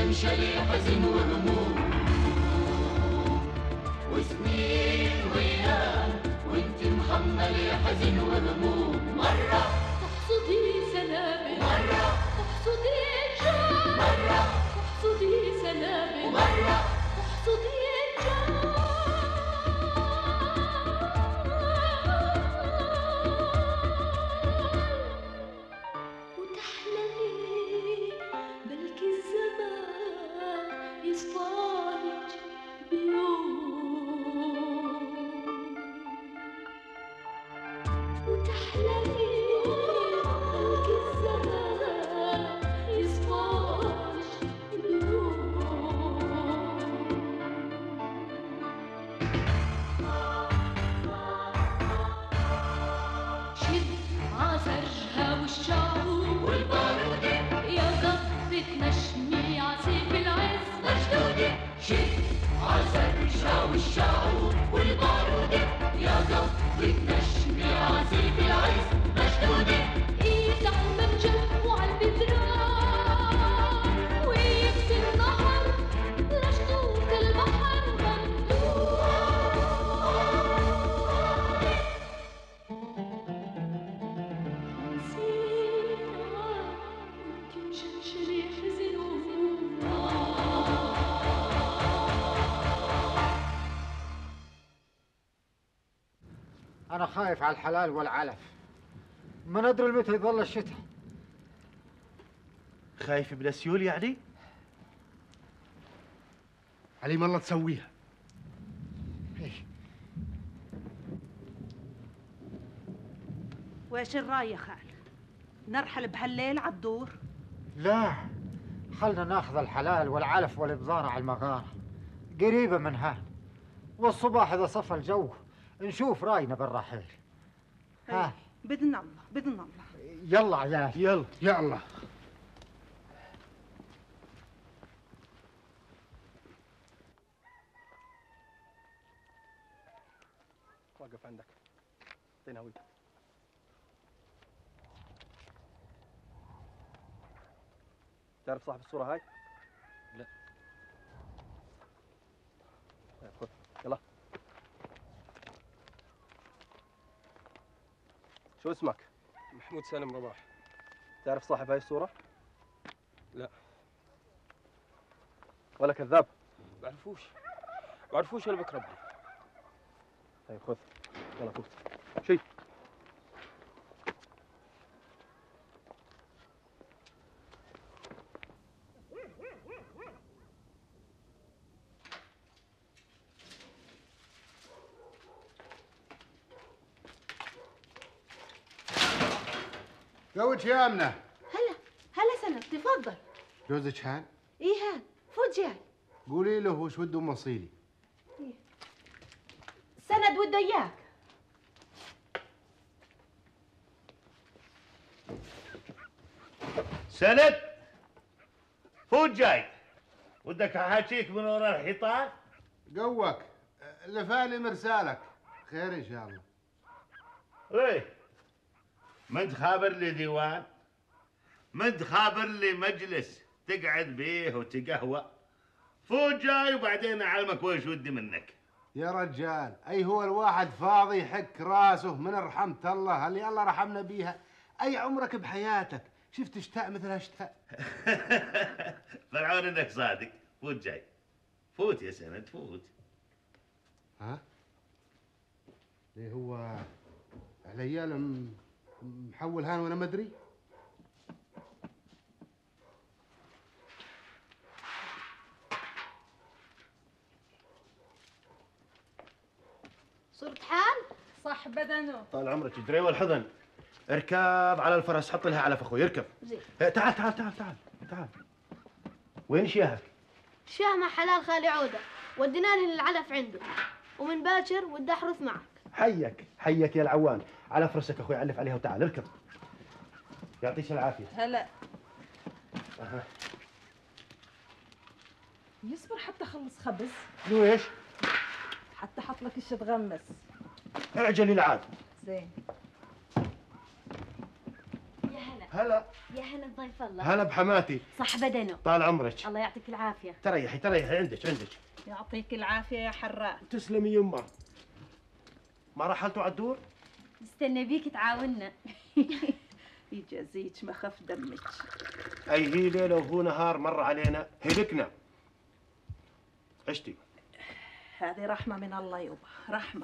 مشمشلي حزن وهموم، وسنين وأيام وانت محملة حزن وهموم. مرة تحصدي سنابل، مرة تحصدي إنجاز، مرة تحصدي سنابل، ومرة تحصدي إنجاز. وتحلمي بلكي الزمان يصفالك بيوم، وتحلمي بلكي الزمان يصفالك بيوم. شد عسرها والشعور والبارودة يا ضبة نشمي عسيف العز مشدودة. شد عسرها والشعور والبارودة يا ضبة نشمي عسيف العز مشدودة. ايد على المنجل وعلى البدران وايد في النهر لشطوط البحر ممدود. أنا خايف على الحلال والعلف، ما ندري متى يظل الشتاء. خايف بلا سيول يعني؟ عليم الله تسويها. وايش الراي يا خال؟ نرحل بهالليل عالدور؟ لا، خلنا ناخذ الحلال والعلف والبضارة على المغارة قريبة من هان، والصباح إذا صفى الجو نشوف راينا بالرحيل. ها بإذن الله بإذن الله. يلا عيال يلا يلا. وقف عندك، اعطيني هويتك. تعرف صاحب الصورة هاي؟ لا. طيب خذ، يلا. شو اسمك؟ محمود سالم رباح. تعرف صاحب هاي الصورة؟ لا. ولا كذاب؟ بعرفوش ولا بك ربي. طيب خذ، يلا فوت. شي. جوزك يا أمنة. هلا سند، تفضل. جوزك هان؟ ايه هان، فوت جاي. قولي له وش بده موصيلي. سند وده اياك. سند فوت جاي، ودك احاكيك من وراء الحيطان؟ قوك لفالي مرسالك، خير ان شاء الله. ايه، ما انت خابر لي ديوان؟ ما انت خابر لي مجلس تقعد بيه وتقهوى؟ فوت جاي وبعدين اعلمك ويش ودي منك. يا رجال، اي هو الواحد فاضي يحك راسه من رحمة الله اللي الله رحمنا بيها. اي عمرك بحياتك شفت شتاء مثل هالشتاء؟ فرعون انك صادق. فوت جاي، فوت يا سند فوت. ها؟ ليه هو العيال محول هان وانا ما ادري؟ صرت حال؟ صح بدنه. طال عمرك دري والحضن. اركب على الفرس، حط لها علف اخوي، اركب. زين. تعال تعال تعال تعال تعال. وين شياهك؟ شاه مع حلال خالي عودة، ودينا له العلف عنده، ومن باكر ودي احرث معك. حيك حيك يا العوان، على فرسك اخوي، علف عليها وتعال اركب. يعطيك العافيه. هلا. أها. يصبر حتى خلص خبز. شنو ايش؟ حتى حط لك الشي تغمس. اعجلي العاد. زين. يا هلا. هلا يا هلا ضيف الله. هلا بحماتي. صح بدنه. طال عمرك. الله يعطيك العافيه. تريحي عندك. يعطيك العافيه يا حراق. تسلمي يمه. ما رحلتوا على الدور؟ نستنى بيك تعاوننا. يجازيك ما خف دمك. اي هي ليله وهو نهار مر علينا هلكنا. عشتي. هذه رحمه من الله يوبا، رحمه.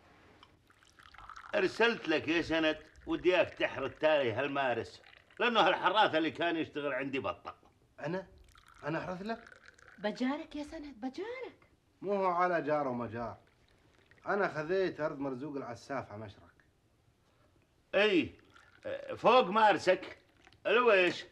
ارسلت لك يا سند ودي اياك تحرث تالي هالمارس، لانه هالحراثه اللي كان يشتغل عندي بطل. انا احرث لك؟ بجارك يا سند بجارك. مو هو على جار ومجار. انا خذيت ارض مرزوق العساف على مشرك. اي فوق مارسك الويش.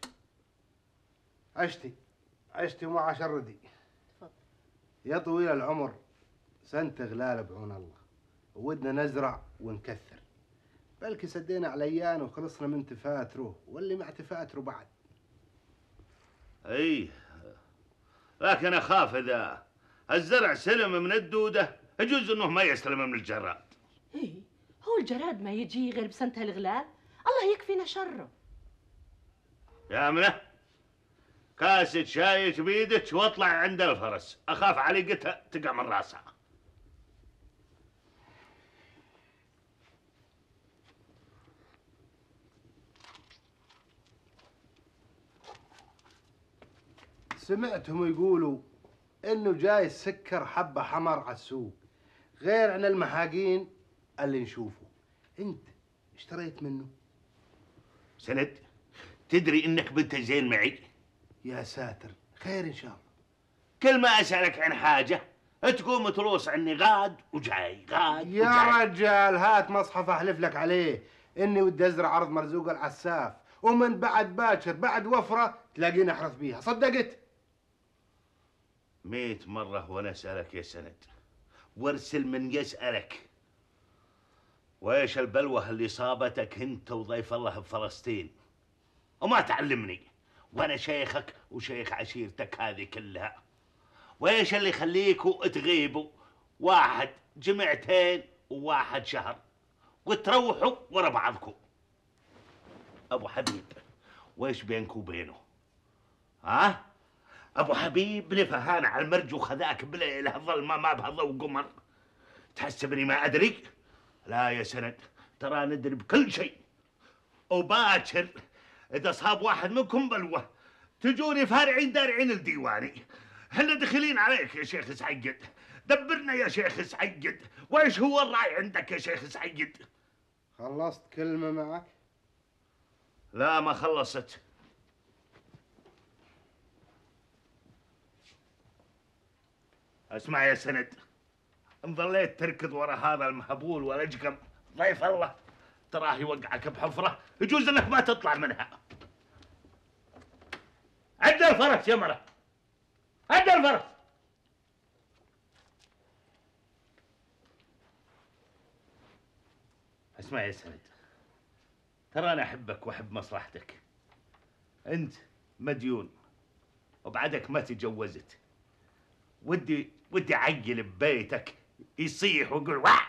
عشتي ومع شردي. تفضل. يا طويل العمر، سنة غلال بعون الله، ودنا نزرع ونكثر. بلكي سدينا عليان وخلصنا من تفاتره، واللي مع تفاتره بعد. اي لكن اخاف اذا الزرع سلم من الدوده يجوز انه ما يسلم من الجراد. ايه هو الجراد ما يجي غير بسنة الغلال، الله يكفينا شره. يا امنه كاسة شايك بيدك واطلع عند الفرس، اخاف عليقتها تقع من راسها. سمعتهم يقولوا انه جاي السكر حبة حمر على السوق، غير عن المحاقين اللي نشوفه. انت اشتريت منه؟ سند تدري انك بنت زين معي؟ يا ساتر، خير ان شاء الله. كل ما اسالك عن حاجه تقوم تروس عني غاد وجاي غاد يا وجاي. رجال هات مصحف احلف لك عليه اني ودي ازرع ارض مرزوق العساف، ومن بعد باكر بعد وفره تلاقيني احرث بيها. صدقت؟ 100 مرة وأنا أسألك يا سند، وارسل من يسألك. وإيش البلوة اللي صابتك أنت وضيف الله بفلسطين؟ وما تعلمني وأنا شيخك وشيخ عشيرتك هذه كلها. وإيش اللي يخليكوا تغيبوا واحد جمعتين وواحد شهر وتروحوا ورا بعضكم؟ أبو حبيب وإيش بينك وبينه؟ ها؟ ابو حبيب نفهان على المرج وخذاك بليله ظلمه ما بها ضوء قمر. تحسبني ما ادري؟ لا يا سند، ترى ندري بكل شيء. وباكر اذا صاب واحد منكم بلوه تجوني فارعين دارعين الديواني. احنا دخلين عليك يا شيخ سعيد، دبرنا يا شيخ سعيد. وايش هو الراي عندك يا شيخ سعيد؟ خلصت كلمه معك؟ لا ما خلصت. اسمع يا سند، ان ظليت تركض ورا هذا المهبول والأجقم ضيف الله تراه يوقعك بحفره يجوز انك ما تطلع منها. عد الفرس يا مرة، عد الفرس. اسمع يا سند، ترى انا احبك واحب مصلحتك. انت مديون وبعدك ما تجوزت. ودي عيل ببيتك يصيح ويقول واه.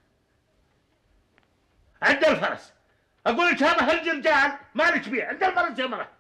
عند الفرس، اقول لك هذا هالرجال مالك بيه. عند الفرس يا مرة.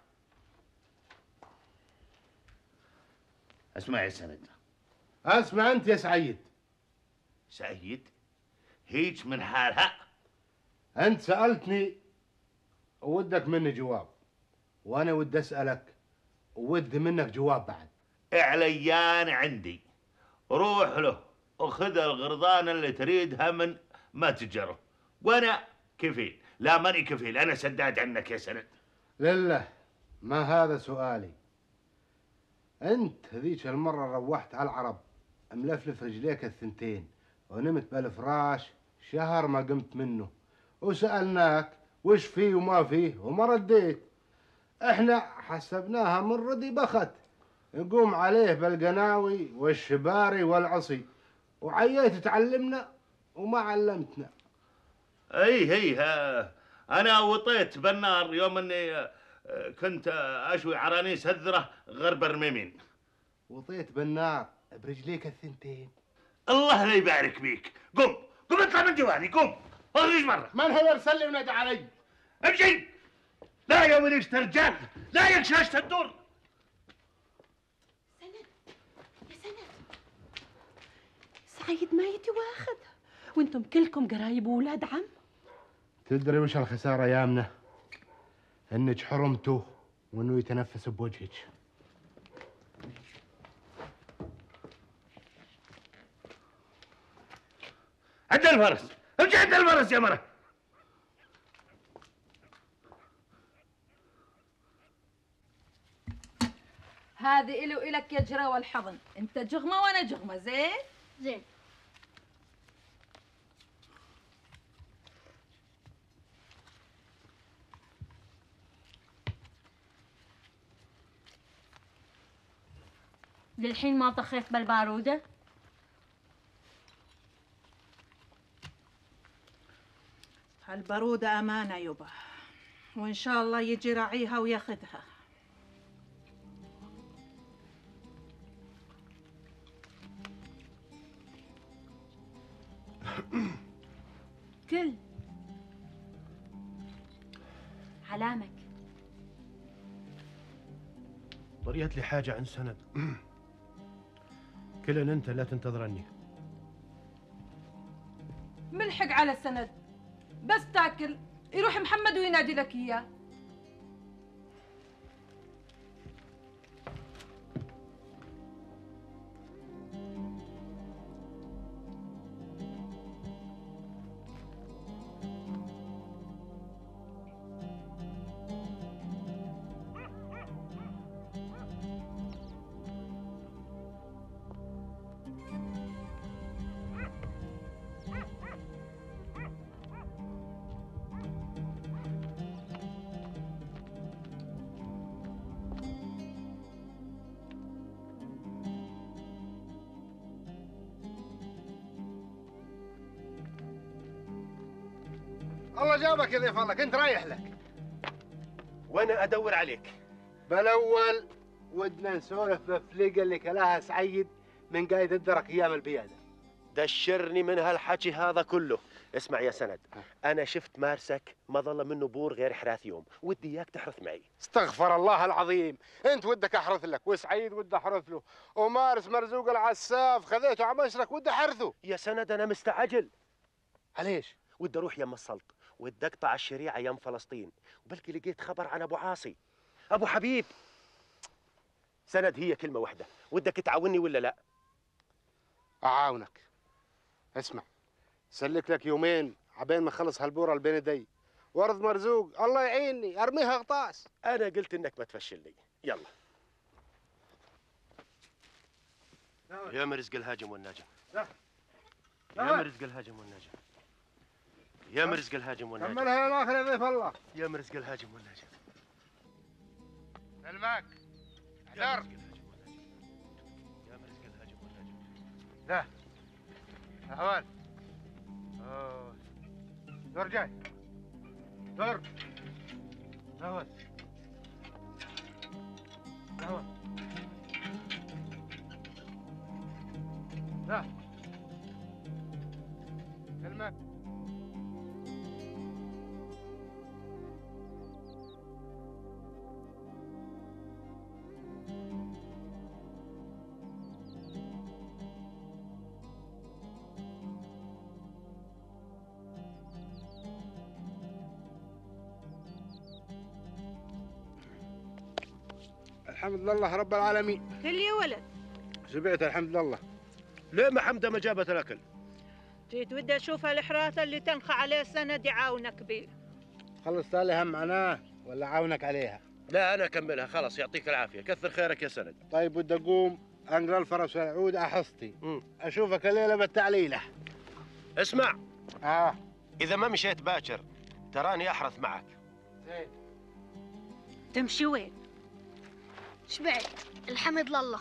اسمع يا سند. اسمع انت يا سعيد. سعيد هيج من حالها. انت سالتني وودك مني جواب، وانا ودي اسالك وودي منك جواب بعد. اعليان عندي، روح له وخذ الغرضان اللي تريدها من متجره، وانا كفيل. لا ماني كفيل، انا سداد عنك يا سند. لله ما هذا سؤالي. انت هذيك المره روحت على العرب ملفلف رجليك الثنتين ونمت بالفراش شهر ما قمت منه، وسالناك وش فيه وما فيه وما رديت. احنا حسبناها من ردي بخت نقوم عليه بالقناوي والشباري والعصي، وعييت تعلمنا وما علمتنا. اي انا وطيت بالنار يوم اني كنت اشوي عرانيس هذره غرب الرميمين. وطيت بالنار برجليك الثنتين. الله لا يبارك بيك. قم اطلع من جوالي، قم اخرج برا. من هو ارسل لي ونادى علي؟ امشي لا يا وليشة رجال، لا يا شاشة الدور. سند يا سند، سعيد ما يتواخد وانتم كلكم قرايب وولاد عم. تدري وش الخسارة يا أمنة؟ إنك حرمته وإنه يتنفس بوجهك. عند الفرس، امشي عند الفرس يا مرة. هذه إلي وإلك يا جرى والحضن، أنت جغمة وأنا جغمة. زين؟ زين. للحين ما طخيت بالبارودة؟ هالبارودة أمانة يبا، وإن شاء الله يجي راعيها وياخذها. كل علامك. طريت لي حاجة عن سند. كلن أنت لا تنتظرني. ملحق على السند، بس تاكل يروح محمد وينادي لك إياه. الله جابك يا ضيف الله، كنت رايح لك. وأنا أدور عليك. بالأول ودنا نسولف بفليقة اللي كلاها سعيد من قايد الدرك أيام البيادة. دشرني من هالحكي هذا كله. اسمع يا سند، أنا شفت مارسك ما ظل منه بور غير حراث يوم، ودي إياك تحرث معي. استغفر الله العظيم، أنت ودك أحرث لك، وسعيد وده أحرث له، ومارس مرزوق العساف خذيته على مشرك وده أحرثه. يا سند أنا مستعجل. ليش؟ ودي أروح يم السلط، ودي أقطع الشريعة يم فلسطين، وبلكي لقيت خبر عن أبو عاصي، أبو حبيب. سند هي كلمة واحدة، ودك تعاوني ولا لا؟ أعاونك. اسمع، سلك لك يومين عبين ما خلص هالبورة اللي بين يدي، ورد مرزوق الله يعيني ارميها غطاس. انا قلت انك ما تفشلني. يلا يا مرزق الهاجم والناجم، يا مرزق الهاجم والناجم، يا مرزق الهاجم والناجم. كملها للاخر يا ضيف الله. يا مرزق الهاجم والناجم. سلمك يا احذر. مرزق الهاجم والناجم. لا اهوال دور جاي دور اهوال اهوال. لا سلمك. الحمد لله رب العالمين. كل يا ولد. شبعت الحمد لله. ليه ما حمده ما جابت الاكل؟ جيت ودي اشوف الحراثه اللي تنخى عليه سند يعاونك بيه. خلصت لي هم معناه ولا عاونك عليها؟ لا انا اكملها خلاص. يعطيك العافيه، كثر خيرك يا سند. طيب بدي اقوم انقل الفرس والعود احصتي. اشوفك الليله بالتعليله. اسمع اذا ما مشيت باكر تراني احرث معك. زين. تمشي وين؟ شبعت الحمد لله.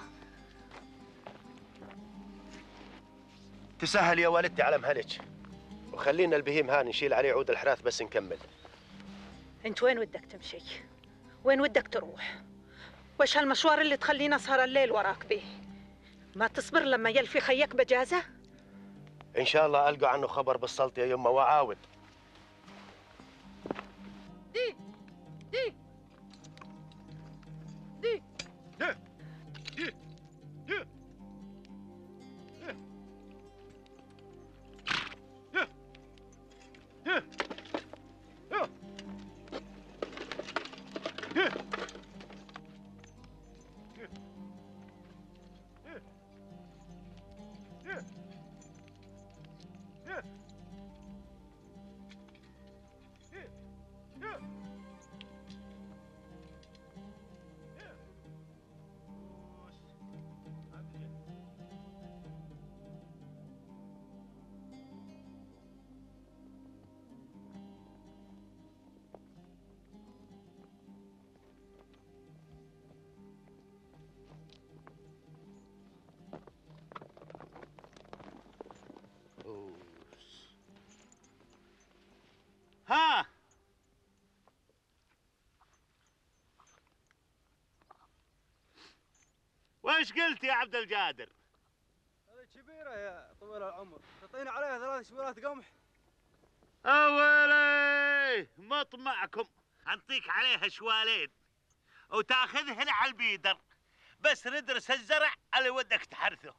تسهل يا والدتي على مهلك، وخلينا البهيم هاني نشيل عليه عود الحراث بس نكمل. انت وين ودك تمشي؟ وين ودك تروح؟ وش هالمشوار اللي تخلينا اسهر الليل وراك به؟ ما تصبر لما يلفي خيك بجازه؟ ان شاء الله القى عنه خبر بالسلط يا يمه واعاود. دي دي دي دي دي ها وش قلت يا عبد القادر؟ هذه كبيرة يا طويل العمر، تعطيني عليها 3 شويلات قمح. أولي مطمعكم أنطيك عليها شوالين وتاخذهن على البيدر، بس ندرس الزرع اللي ودك تحرثه.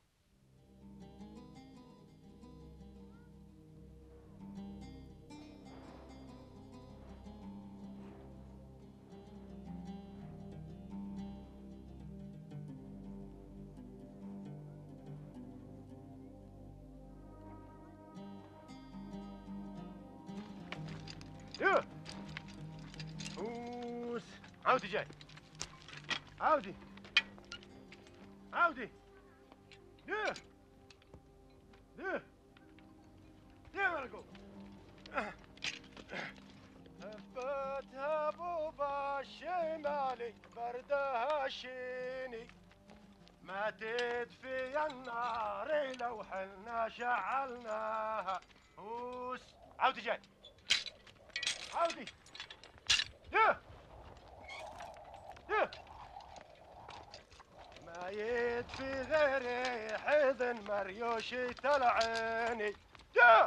اوس عودي جاي عودي عودي ليه ليه ليه مرقو هبتها بوبا الشمالي بردها الشيني ما تدفي النار لو حلنا شعلناها. اوس عودي جاي عودي يا يا ما يدفي غيري حزن مريوشي تلعيني يا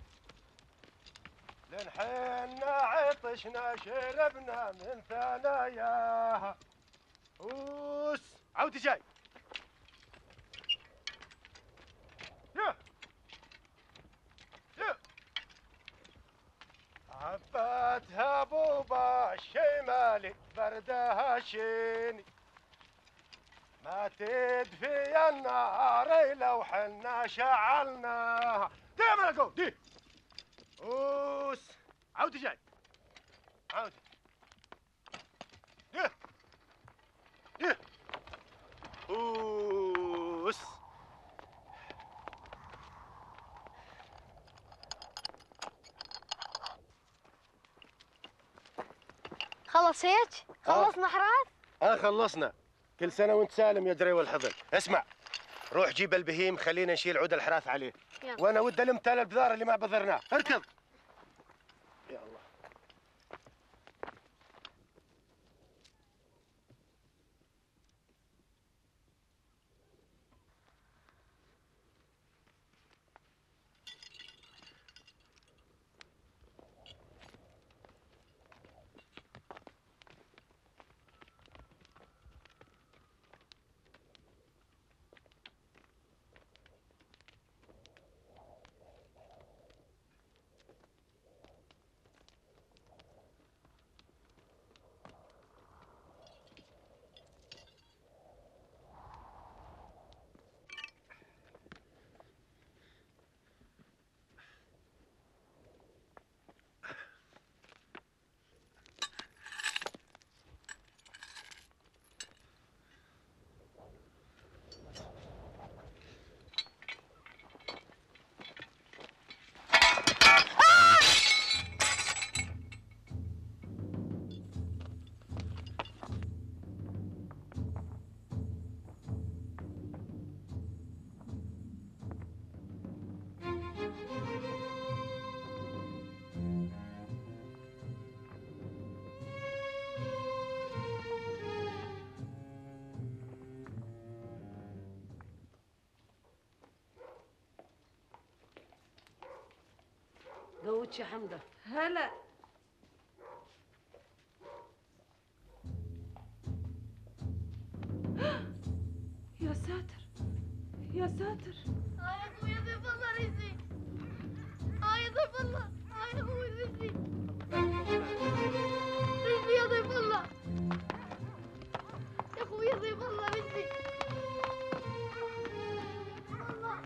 لنحنا عطشنا شربنا من ثناياها. اوس عودي جاي يا يا عباتها بوبا الشمالي بردها شيني ما تدفي النار لو حنا شعلناها. دي ملقو دي اوس عودي جاي عودي يه يه اوس خلص هيك؟ خلصنا حراث؟ خلصنا. كل سنة وانت سالم يا دري والحضن. اسمع، روح جيب البهيم خلينا نشيل عود الحراث عليه. يلا. وانا ود الم تال البذار اللي ما بذرناه. اركض. يا الله. قوتش يا حمده. هلا ساتر يا ساتر. يا اخوي ضيف الله رزقي. يا ضيف الله. يا اخوي رزقي. رزقي يا ضيف الله. يا اخوي ضيف الله رزقي. الله.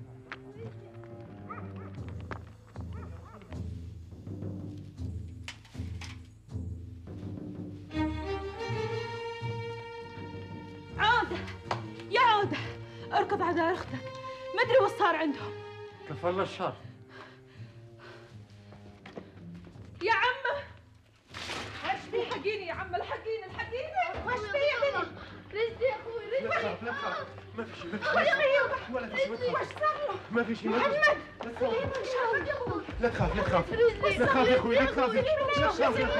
عودة يا عودة، اركض على دار اختك، ما ادري وش صار عندهم. كفى الله الشر. يا عمه وش في؟ حقيني يا عمه، الحقيني الحقيني. وش في يا بني؟ رزقي يا اخوي رزقي. لا تخاف ما في شيء ولا في شيء. وش صار له؟ ما في شيء. محمد سليم ان شاء الله. لا تخاف لا تخاف رزقي. لا تخاف يا اخوي لا تخاف لا تخاف لا تخاف.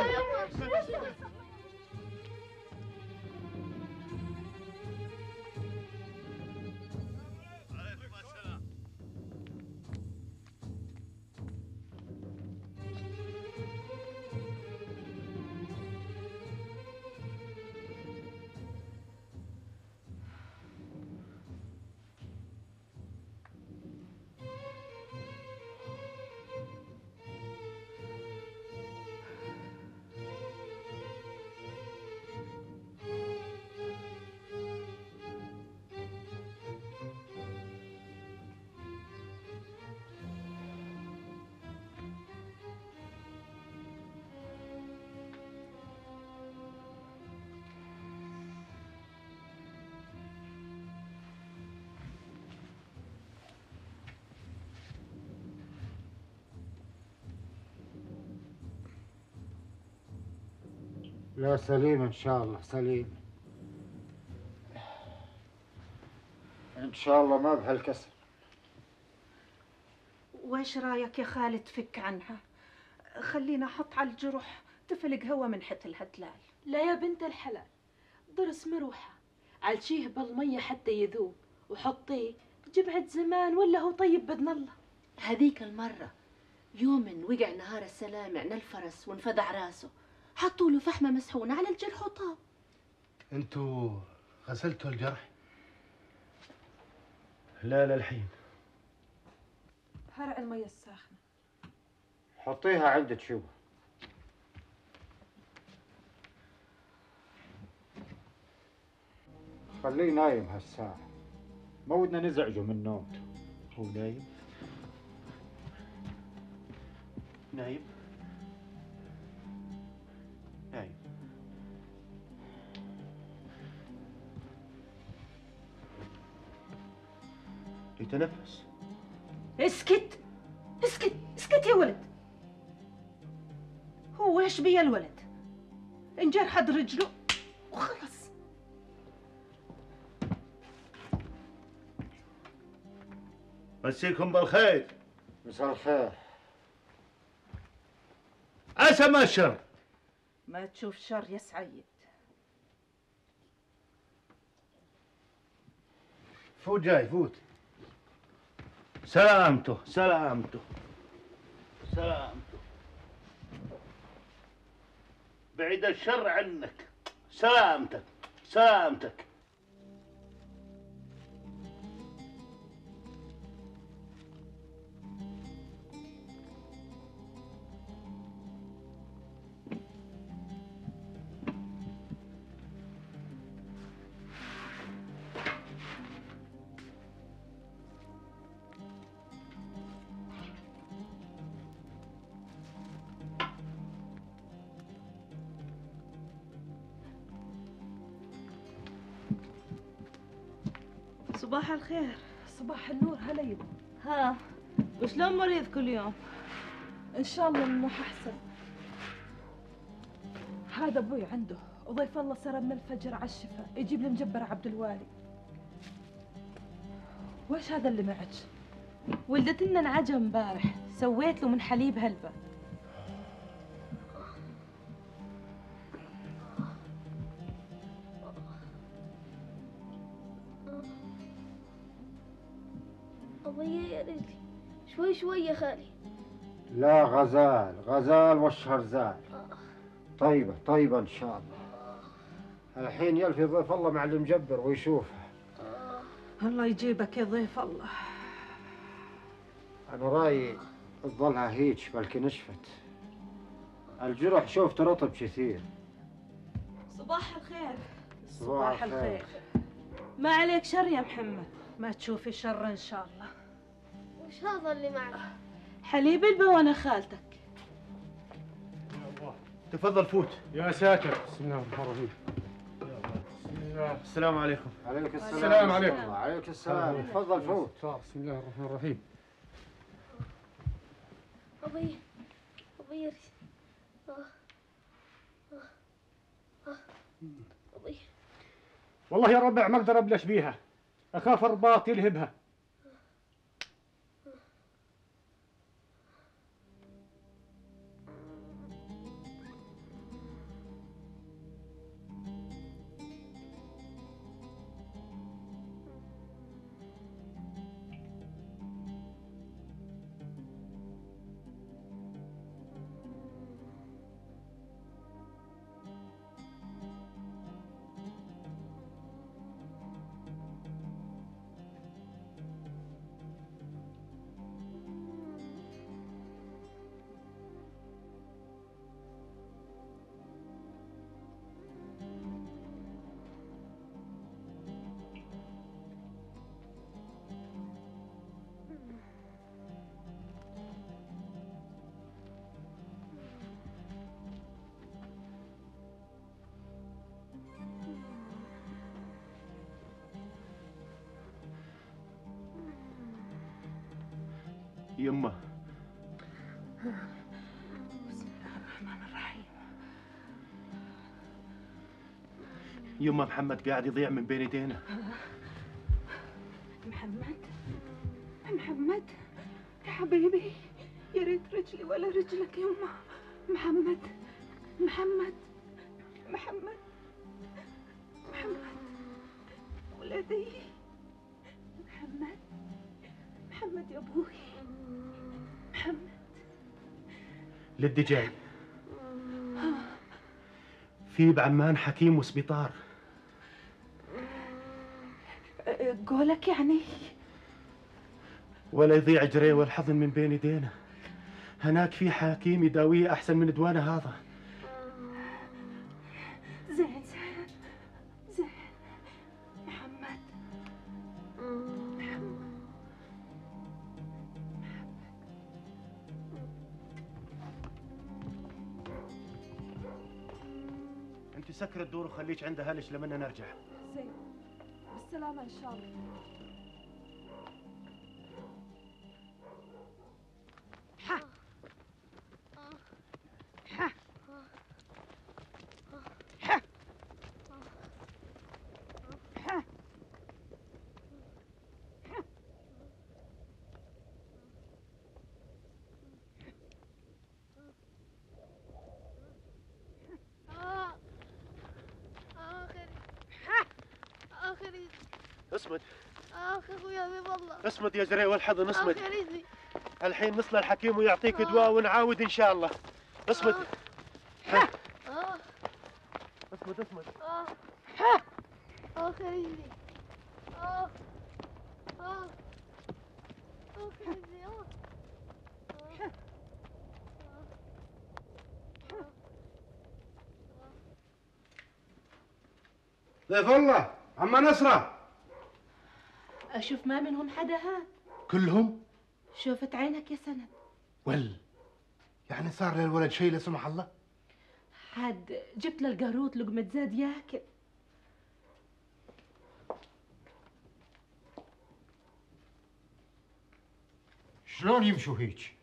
لا سليم ان شاء الله، سليم ان شاء الله، ما بهالكسر. وإيش رايك يا خالد تفك عنها؟ خلينا أحط على الجروح تفلق هوا من حت الهتلال. لا يا بنت الحلال، ضرس مروحه عالشيه بالميه حتى يذوب، وحطيه جبعة زمان ولا هو طيب باذن الله. هذيك المره يوم وقع نهار السلامع من الفرس وانفدع راسه، حطوا له فحمه مسحونه على الجرح وطاب. انتوا غسلتوا الجرح؟ لا للحين. هرع الميه الساخنه. حطيها عند تشوفها. خليه نايم هالساعة، ما ودنا نزعجه من نومته. هو نايم؟ نايم؟ نايم. يتنفس. اسكت اسكت اسكت يا ولد. هو ايش بيا الولد؟ انجرحت رجله وخلص. مسيكم بالخير. مساء الخير. عسى ما الشر. ما تشوف شر يا سعيد. فوت جاي فوت. سلامته سلامته سلامته. بعيد الشر عنك. سلامتك سلامتك. صباح الخير. صباح النور. هلا يبا. ها وشلون مريض كل يوم؟ ان شاء الله انه احسن. هذا ابوي عنده وضيف الله سرى من الفجر على الشفا يجيب لي مجبر عبد الوالي. وش هذا اللي معك؟ ولدت لنا نعجة امبارح، سويت له من حليب هلبة. أبوي يا رجلي شوي شوي يا خالي. لا غزال غزال والشهر زال. طيبة طيبة إن شاء الله. الحين يلفي ضيف الله مع المجبر ويشوفها. الله يجيبك يا ضيف الله. أنا رأيي تظلها هيج بلكي نشفت. الجرح شوف ترطب كثير. صباح الخير. صباح الخير. ما عليك شر يا محمد. ما تشوفي شر إن شاء الله. وش هذا اللي معك؟ حليب البونة خالتك. تفضل فوت. يا ساتر، بسم الله الرحمن الرحيم. السلام عليكم. عليك السلام. السلام عليكم. وعليك السلام. تفضل فوت. بسم الله الرحمن الرحيم. أبي أبي والله يا ربع ما اقدر ابلش بيها، اخاف الرباط يلهبها. يمه بسم الله الرحمن الرحيم. يمه محمد قاعد يضيع من بين ايدينا. محمد يا حبيبي، يا ريت رجلي ولا رجلك يما. محمد ولدي. محمد يا ابوي. محمد لدي جاي. في بعمان حكيم وسبيطار. قولك يعني؟ ولا يضيع جري والحضن من بين ايدينا. هناك في حكيم يداويه احسن من دوانا هذا. زين محمد. انت سكر الدور وخليك عند هلش لما نرجع. زين، بالسلامة إن شاء الله. اصمد. اخوي يا ضيف الله. اصمد يا جري والحضن اصمد. اخي الحين نصل الحكيم ويعطيك دواء ونعاود ان شاء الله. اصمد. اصمد. اخي رجلي. اخي رجلي. ضيف الله، عم نصرة. أشوف ما منهم حدا هاد. كلهم؟ شوفت عينك يا سند. يعني صار للولد شيء لا سمح الله؟ عاد جبت للقاروط لقمة زاد ياكل. شلون يمشوا هيك؟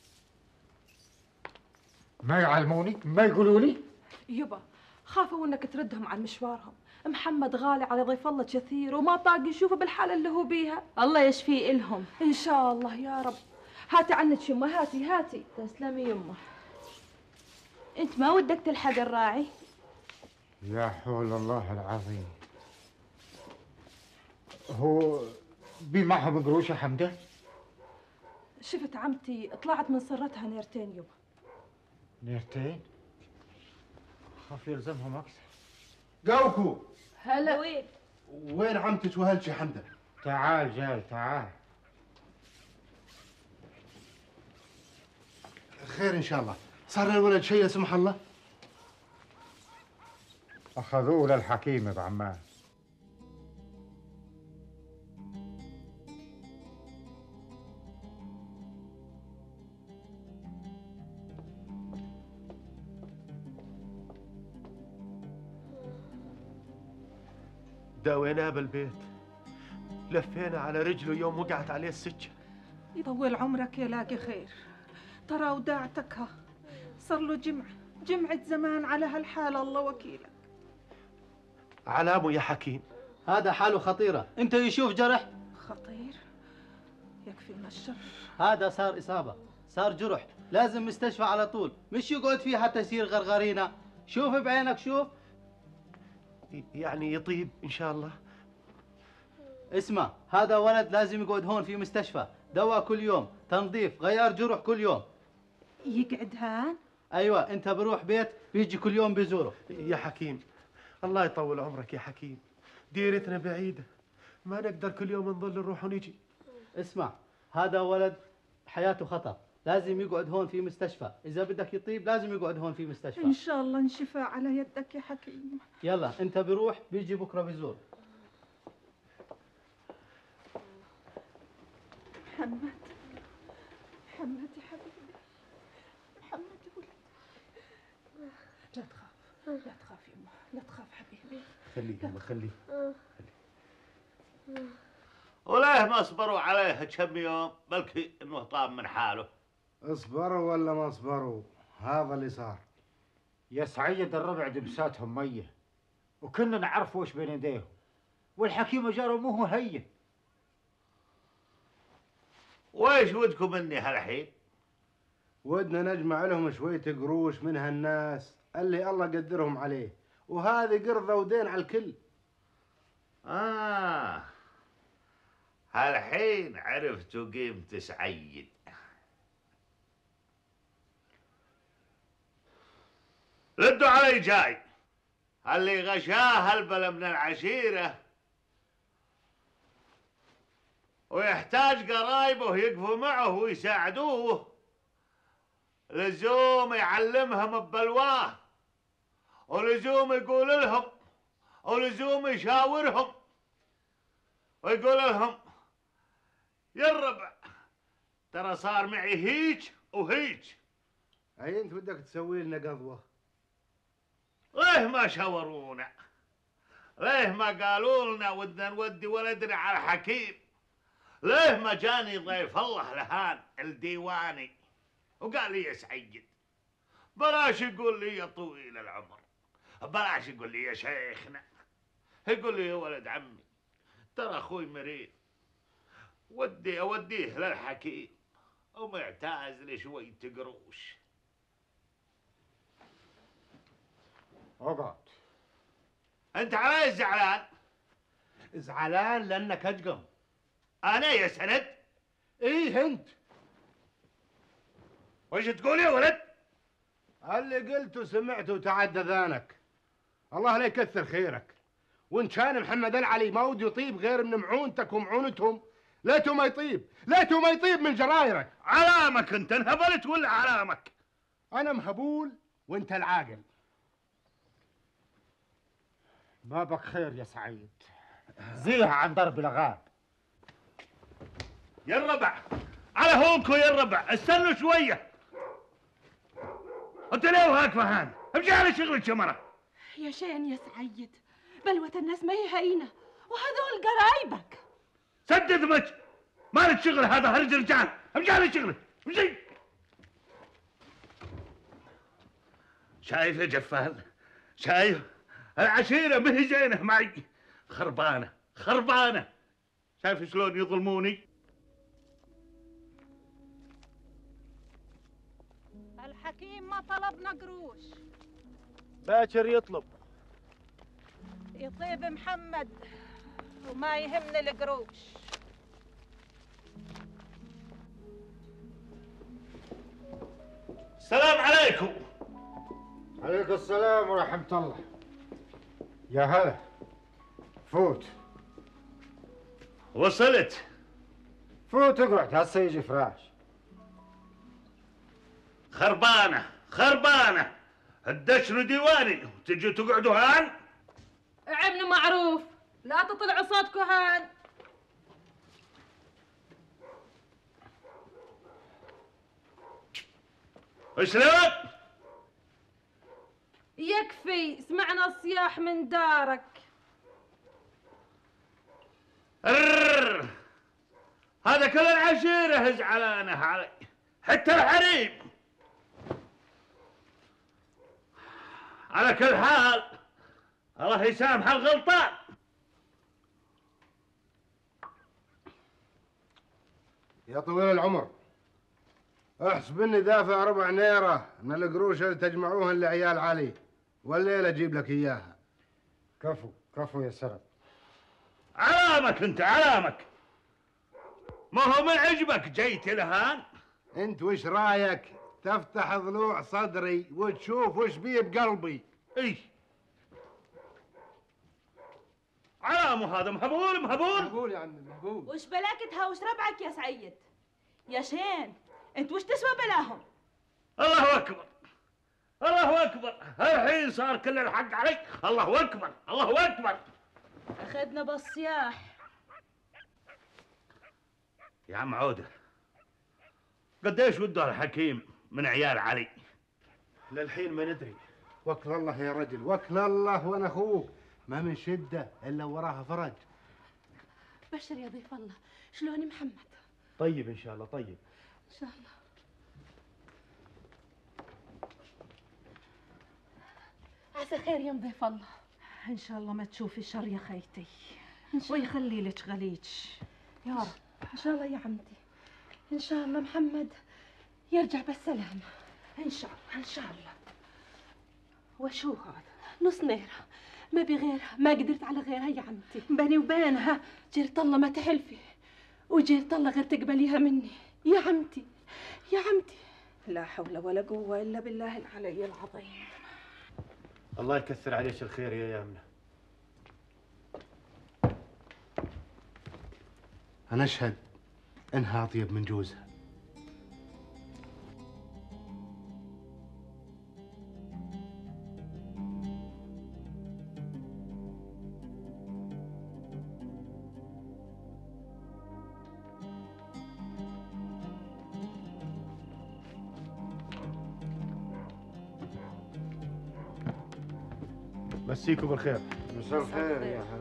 ما يعلموني؟ ما يقولوا لي؟ يبا خافوا انك تردهم عن مشوارهم. محمد غالي على ضيف الله كثير وما طاق يشوفه بالحالة اللي هو بيها. الله يشفيه إلهم إن شاء الله يا رب. هاتي عنك يمه، هاتي. تسلمي يمه. أنت ما ودك تلحق الراعي؟ يا حول الله العظيم. هو بي معهم قروش يا حمدة؟ شفت عمتي طلعت من سرتها نيرتين يمه. نيرتين؟ خاف يلزمهم أكثر. قوكو. هلا. وين عمتك وهلك يا حمدة؟ تعال جاي تعال. خير ان شاء الله. صار الولد شيء لا سمح الله؟ اخذوه للحكيم بعمان. داويناه بالبيت، لفينا على رجله يوم وقعت عليه السكه. يطول عمرك يلاقي خير. ترى وداعتك ها صار له جمعة زمان على هالحالة، الله وكيلك. علامه يا حكيم. هذا حاله خطيرة، انت يشوف جرح؟ خطير؟ يكفينا الشر. هذا صار إصابة، صار جرح، لازم مستشفى على طول، مش يقعد فيه حتى يصير غرغرينا. شوف بعينك شوف. يعني يطيب إن شاء الله. اسمع، هذا ولد لازم يقعد هون في مستشفى، دواء كل يوم، تنظيف، غيار جرح كل يوم. يقعد هان؟ ايوه، انت بروح بيت بيجي كل يوم بيزوره. يا حكيم الله يطول عمرك يا حكيم، ديرتنا بعيدة، ما نقدر كل يوم نظل نروح ونجي. اسمع، هذا ولد حياته خطر، لازم يقعد هون في مستشفى، إذا بدك يطيب لازم يقعد هون في مستشفى. إن شاء الله انشفى على يدك يا حكيم. يلا أنت بروح بيجي بكرة بيزور. محمد محمد يا حبيبي، محمد يا ولد، لا تخاف لا تخاف يمه، لا تخاف حبيبي. خليه. وليه ما صبروا عليه كم يوم؟ بلكي انه طاب من حاله. اصبروا ولا ما اصبروا، هذا اللي صار. يا سعيد الربع دبساتهم ميه، وكنا نعرف وش بين يديهم، والحكيم جاره مو هو هين. ويش ودكم مني هالحين؟ ودنا نجمع لهم شوية قروش من هالناس اللي الله قدرهم عليه، وهذه قرضة ودين على الكل. هالحين عرفتوا قيمة سعيد. ردوا علي جاي، اللي غشاه هالبلا من العشيرة ويحتاج قرايبه يقفوا معه ويساعدوه، لزوم يعلمهم ببلواه، ولزوم يقول لهم، ولزوم يشاورهم ويقول لهم يا الربع ترى صار معي هيج وهيج. اي انت بدك تسوي لنا قضوة؟ ليه ما شاورونا؟ ليه ما قالوا لنا ودنا نودي ولدنا على الحكيم؟ ليه ما جاني ضيف الله لهان الديواني وقال لي يا سعيد؟ بلاش يقول لي يا طويل العمر، بلاش يقول لي يا شيخنا، يقول لي يا ولد عمي ترى اخوي مريض، اوديه للحكيم ومعتاز لي شوية قروش. اقعد. انت علي زعلان؟ زعلان لانك اجقم. انا يا سند؟ ايه انت. وش تقول يا ولد؟ اللي قلته سمعته وتعدى ذانك. الله لا يكثر خيرك. وان كان محمد العلي ما ودي يطيب غير من معونتك ومعونتهم، ليته ما يطيب، ليته ما يطيب من جرايرك. علامك انت انهبلت ولا علامك؟ انا مهبول وانت العاقل. بابك خير يا سعيد، زيها عن درب الغاب. يا الربع على هونكو يا الربع، استنوا شويه. انت ليه واقفه هان؟ امشي على شغلك يا مرة. يا شين يا سعيد، بلوة الناس ما هي هينة، وهذول قرايبك. سدد مج، مالك شغل هذا هرج رجال، امشي على شغلك، امشي. شايف يا جفال؟ شايف؟ العشيرة ما هي زينة معي، خربانة خربانة. شايف شلون يظلموني؟ الحكيم ما طلبنا قروش. باكر يطلب. يطيب محمد وما يهمني القروش. السلام عليكم. عليكم السلام ورحمة الله. يا هلا، فوت. وصلت. فوت اقعد هسه يجي فراش. خربانة خربانة، تدشروا ديواني وتجوا تقعدوا هان. عبنا معروف، لا تطلعوا صوتكم هان. اشرب. يكفي، سمعنا صياح من دارك. هذا كل العشيرة زعلانة علي، حتى الحريم. على كل حال الله يسامح الغلطان. يا طويل العمر، احسب اني دافع 4 نيرة من القروش اللي تجمعوهن لعيال علي، والليلة اجيب لك اياها. كفو كفو يا سرد. علامك انت علامك، ما هو من عجبك جيت لهان؟ انت وش رايك تفتح ضلوع صدري وتشوف وش بيه بقلبي؟ اي علامه هذا مهبول مهبول. مهبول يا عمي مهبول. وش بلاك تهاوش ربعك يا سعيد؟ يا شين انت وش تسوى بلاهم؟ الله اكبر الله اكبر، الحين صار كل الحق علي. الله اكبر الله اكبر. اخذنا بالصياح. يا عم عوده، قديش وده الحكيم من عيال علي؟ للحين ما ندري. وكل الله يا رجل، وكل الله، وانا اخوك ما من شده الا وراها فرج. بشر يا ضيف الله، شلون محمد؟ طيب ان شاء الله طيب ان شاء الله. عسى خير يا ضيف الله. ان شاء الله ما تشوفي شر يا خيتي، ويخلي لك غليج يا رب. ان شاء الله يا عمتي، ان شاء الله محمد يرجع بالسلامه. ان شاء الله ان شاء الله. وشو هذا؟ نص نيره، ما بغيرها، ما قدرت على غيرها يا عمتي. بيني وبينها جيرة الله ما تحلفي، وجيرة الله غير تقبليها مني يا عمتي يا عمتي. لا حول ولا قوه الا بالله العلي العظيم. الله يكثر عليك الخير يا يامنة. انا اشهد انها اطيب من جوزها. مسيكم بالخير. مساء الخير يا هلا.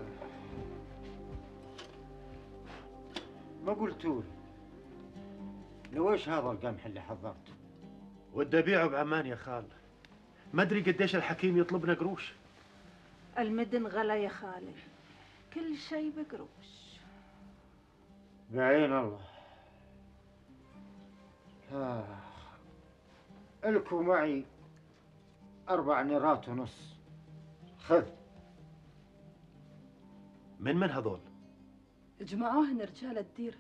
ما قلتوا لي لو ايش هذا القمح اللي حضرته؟ ودي ابيعه بعمان يا خال، ما ادري قديش الحكيم يطلبنا قروش. المدن غلا يا خالي، كل شيء بقروش. بعين الله. الكوا معي 4 نيرات ونص. خذ. من هذول؟ جمعوهن رجال الديره.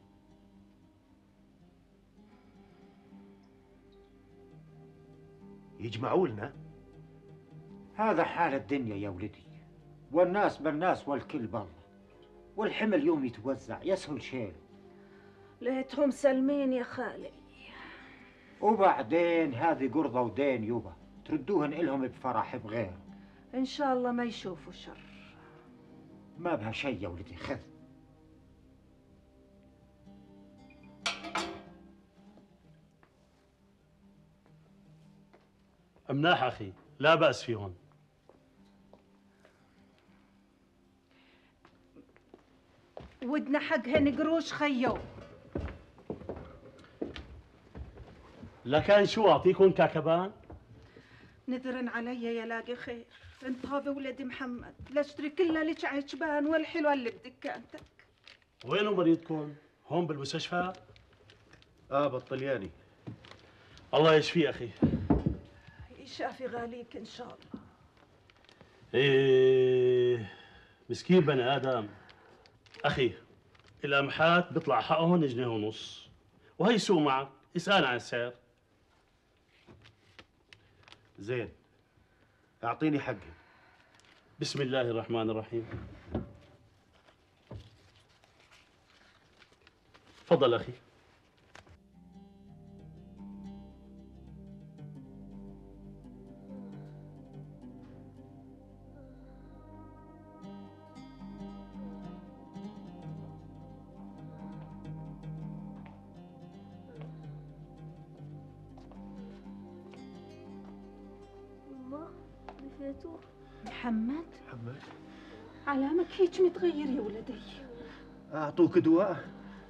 يجمعوا لنا؟ هذا حال الدنيا يا ولدي، والناس بالناس والكل بالله، والحمل يوم يتوزع يسهل شيء. ليتهم سلمين يا خالي. وبعدين هذه قرضة ودين يوبا، تردوهن إلهم بفرح بغير. ان شاء الله ما يشوفوا شر. ما بها شيء يا ولدي، خذ. مناح أخي، لا بأس فيهم. ودنا حقهن قروش خيو. لكان شو أعطيكم كعكبان؟ نذرن علي يا لاقي خير، انت هذا ولدي محمد، لا اشتري كلها لك عجبان والحلوه اللي بدكانتك. وينو مريضكم؟ هون بالمستشفى؟ بالطلياني. الله يشفيه أخي. يشافي غاليك ان شاء الله. إيه مسكين بني آدم. أخي الأمحات بيطلع حقهم 1.5 جنيه، وهي سوق معك، اسأل عن السعر. زين، أعطيني حقي. بسم الله الرحمن الرحيم. تفضل أخي. ما نسيتوه. محمد محمد علامك هيك متغير يا ولدي. أعطوك دواء؟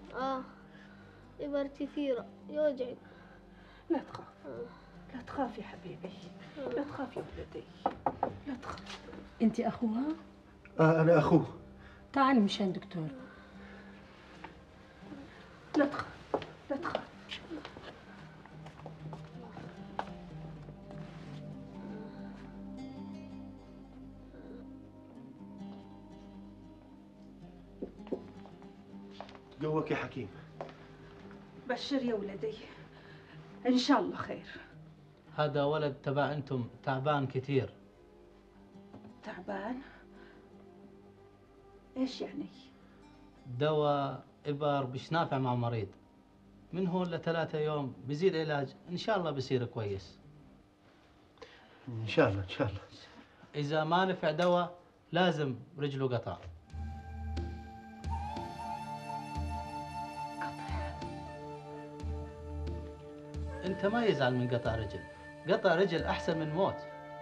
إبر كثيرة يوجعك. لا تخاف لا تخاف يا حبيبي، لا تخاف يا ولدي، لا تخاف. انت اخوها؟ أنا أخوه. تعالي مشان دكتور. لا تخاف لا تخاف. قوك يا حكيم. بشر يا ولدي، إن شاء الله خير. هذا ولد تبع انتم تعبان كثير. تعبان؟ ايش يعني؟ دواء إبر مش نافع مع مريض، من هون ل3 يوم بزيد علاج إن شاء الله بصير كويس. إن شاء الله إن شاء الله. إذا ما نفع دواء لازم رجله قطع. انت ما يزعل من قطع رجل، قطع رجل احسن من موت.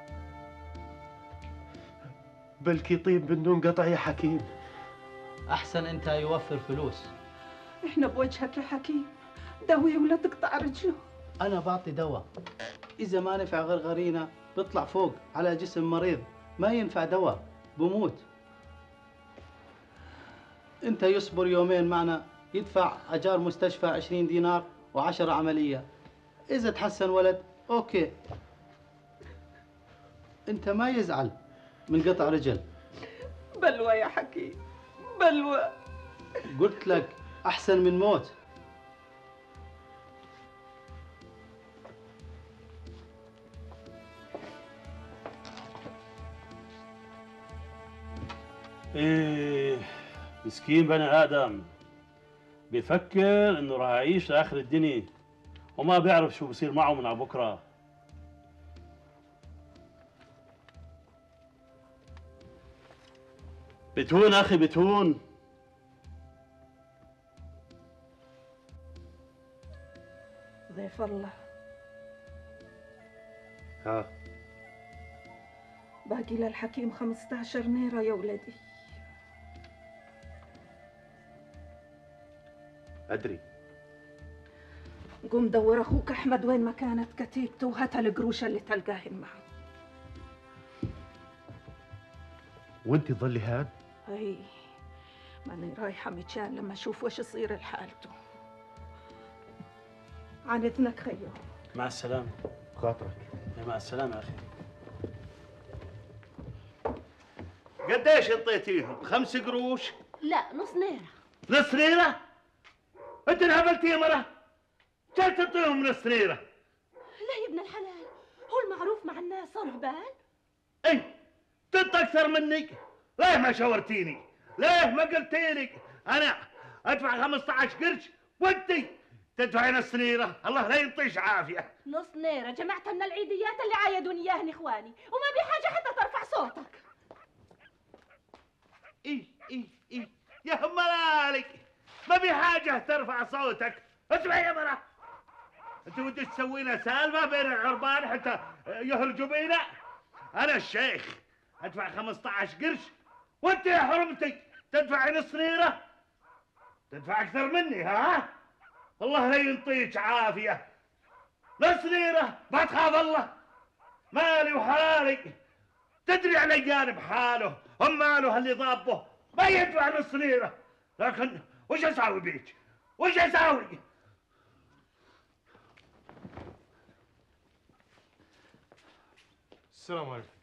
بلكي يطيب بدون قطع يا حكيم. احسن انت يوفر فلوس. احنا بوجهك يا حكيم، داوي ولا تقطع رجله. انا بعطي دواء، اذا ما نفع غرغرينا بيطلع فوق على جسم مريض، ما ينفع دواء بموت. انت يصبر يومين معنا يدفع اجار مستشفى 20 دينار و10 عمليه. إذا تحسن ولد أوكي. أنت ما يزعل من قطع رجل. بلوى يا حكيم بلوى. قلت لك أحسن من موت. إيه مسكين بني آدم بيفكر إنه راح يعيش لآخر الدنيا وما بيعرف شو بصير معه من على بكره. بتهون اخي بتهون. ضيف الله. ها باقي للحكيم 15 نيرة يا ولدي. أدري. قوم دور اخوك احمد وين ما كانت كتيبته وهات القروشه اللي تلقاهن معه. وانت تظلي هاد؟ اي ماني رايحه مشان لما اشوف وش يصير لحالته. عن اذنك خيو. مع السلامه. خاطرك. مع السلامه يا اخي. قديش انطيتيهم؟ 5 قروش؟ لا نص نيرة. نص ليرة؟ انت انهبلتي يا مرة؟ كيف تعطيهم نص ليرة؟ لا يا ابن الحلال، هو المعروف مع الناس صار بال؟ اي انت اكثر مني. ليه ما شاورتيني؟ ليه ما قلتيلي؟ انا ادفع 15 قرش وانتي تدفعي نص ليرة. الله لا ينطيش عافية. نص نيرة جمعتها من العيديات اللي عايدوني اياهن اخواني، وما بحاجة حتى ترفع صوتك. اي يا مالك ما بحاجة ترفع صوتك. اسمعي يا مرة، انت ودك تسوينا سالفة بين العربان حتى يهرجوا بينا؟ انا الشيخ ادفع 15 قرش وانت يا حرمتي تدفعي نص ليرة. تدفع اكثر مني ها؟ الله لا ينطيك عافية. نص ليرة ما تخاف الله. مالي وحالي. تدري عليان بحاله، هم ماله اللي ضابه ما يدفع نص ليرة. لكن وش اسوي بيك؟ وش اسوي؟ السلام عليكم.